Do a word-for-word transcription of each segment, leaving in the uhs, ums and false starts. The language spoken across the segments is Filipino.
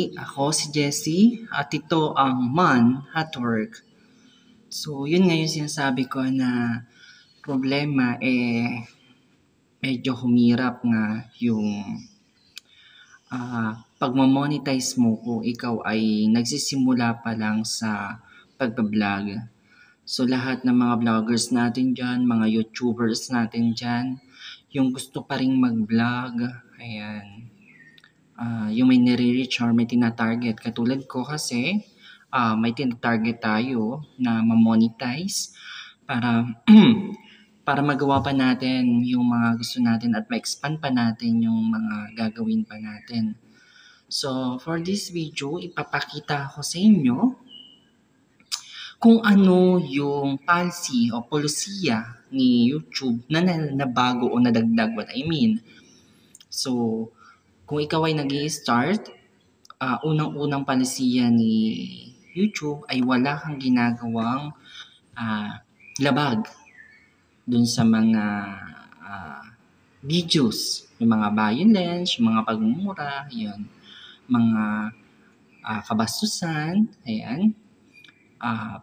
ako si Jessie at ito ang Man at Work. So, yun nga yung sinasabi ko na problema eh medyo humirap nga yung uh, pagmamonetize mo kung ikaw ay nagsisimula pa lang sa pagbablog. So, lahat ng mga vloggers natin dyan, mga YouTubers natin dyan, yung gusto pa rin mag-vlog, ayan, uh, yung may nire-reach or may tina-target. Katulad ko kasi, uh, may tina-target tayo na ma-monetize para para magawa pa natin yung mga gusto natin at ma-expand pa natin yung mga gagawin pa natin. So, for this video, ipapakita ko sa inyo kung ano yung policy o polisiya ni YouTube na nabago o nadagdag, what I mean. So, kung ikaw ay nag-i-start, uh, unang-unang palisiya ni YouTube ay wala kang ginagawang uh, labag dun sa mga uh, videos, yung mga violence, yung mga pagmumura, yun, mga uh, kabastusan, ayan, uh,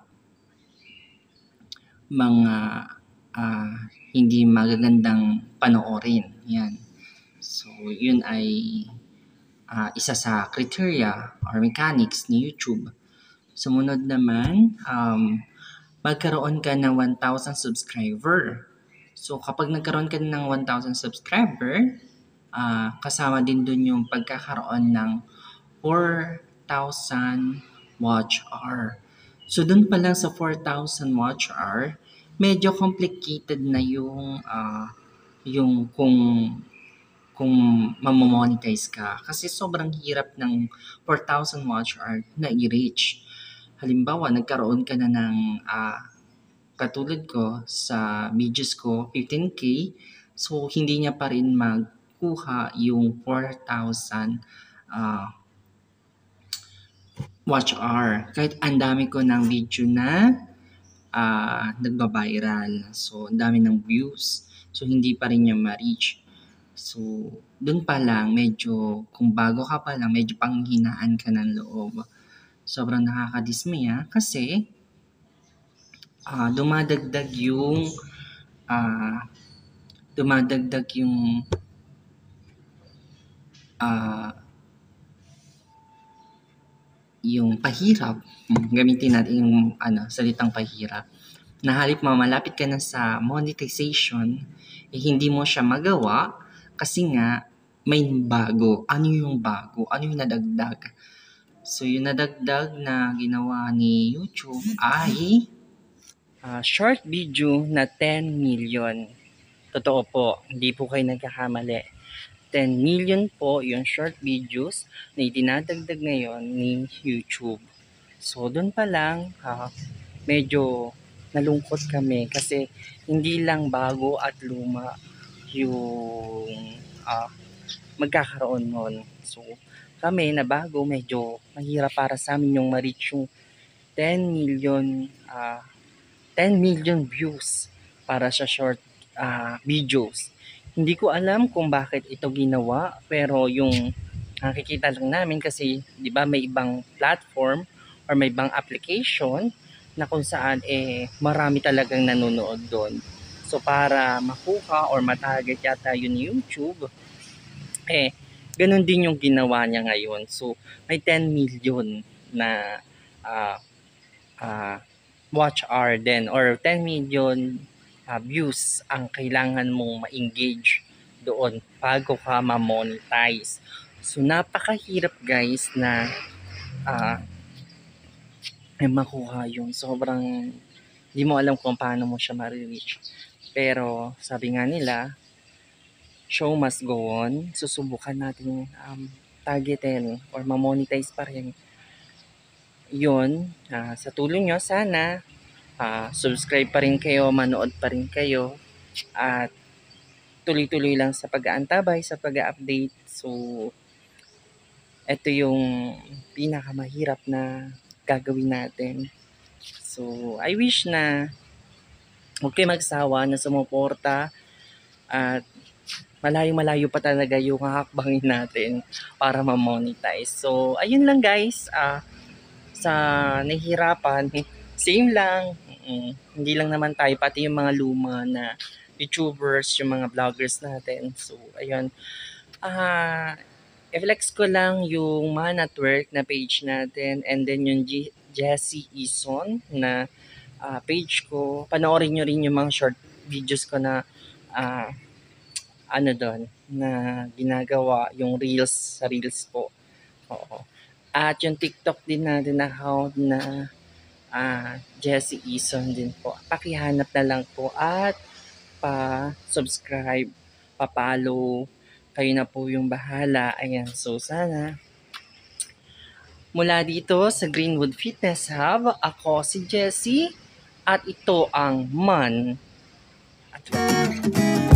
mga uh, hindi magagandang panoorin, yan. So, yun ay uh, isa sa criteria or mechanics ni YouTube. Sumunod naman, um, magkaroon ka ng one thousand subscriber. So, kapag nagkaroon ka ng one thousand subscriber, uh, kasama din dun yung pagkakaroon ng four thousand watch hour. So, dun pa lang sa four thousand watch hour, medyo complicated na yung uh, yung kung kung mamomonetize ka. Kasi sobrang hirap ng four thousand watch hour na i-reach. Halimbawa, nagkaroon ka na ng uh, katulad ko sa videos ko, fifteen K. So, hindi niya pa rin magkuha yung four thousand uh, watch hour. Kahit ang dami ko ng video na uh, nagba-viral. So, ang dami ng views. So, hindi pa rin niya ma-reach. So, dun pa lang, medyo, kung bago ka pa lang, medyo panghinaan ka ng loob. Sobrang nakakadismaya kasi uh, dumadagdag yung uh, dumadagdag yung uh, yung pahirap. Gamitin natin yung ano, salitang pahirap. Na halip mamalapit ka na sa monetization, eh, hindi mo siya magawa kasi nga may bago. Ano yung bago? Ano yung nadagdag? So, yung nadagdag na ginawa ni YouTube ay uh, short video na ten million. Totoo po, hindi po kayo nagkakamali. ten million po yung short videos na idinadagdag ngayon ni YouTube. So, doon pa lang, uh, medyo nalungkot kami kasi hindi lang bago at luma yung uh, magkakaroon nun. So, kami na bago, medyo mahirap para sa amin yung ma-reach yung ten million uh, ten million views para sa short uh, videos. Hindi ko alam kung bakit ito ginawa, pero yung nakikita lang namin kasi 'di ba may ibang platform or may ibang application na kung saan eh marami talagang nanonood doon. So para makuha or matarget yata yun YouTube, eh ganun din yung ginawa niya ngayon. So, may ten million na uh, uh, watch hour din or ten million uh, views ang kailangan mong ma-engage doon bago ka ma-monetize. So, napakahirap guys na uh, makuha yung sobrang hindi mo alam kung paano mo siya ma-reach. Pero, sabi nga nila, show must go on. Susubukan natin um, targetin or ma-monetize pa rin yun. Uh, sa tulong nyo, sana uh, subscribe pa rin kayo, manood pa rin kayo at tuloy-tuloy lang sa pag-aantabay, sa pag-update. So, ito yung pinakamahirap na gagawin natin. So, I wish na huwag kayo magsawa na sumuporta at malayo-malayo pa talaga yung hakbangin natin para ma-monetize. So, ayun lang guys, ah, sa nahihirapan, same lang. Mm, hindi lang naman tayo, pati yung mga luma na YouTubers, yung mga vloggers natin. So, ayun. Ah, i-flex ko lang yung Man at Work na page natin and then yung G- Jessie Ison na ah, page ko. Panoorin nyo rin yung mga short videos ko na ah, ano doon, na ginagawa, yung reels sa reels po. Oo. At yung TikTok din natin na account na ah, Jessie Ison din po. Pakihanap na lang po at pa-subscribe, pa-follow. Kayo na po yung bahala. Ayan, so sana mula dito sa Greenwood Fitness Hub, ako si Jessie at ito ang Man at Work.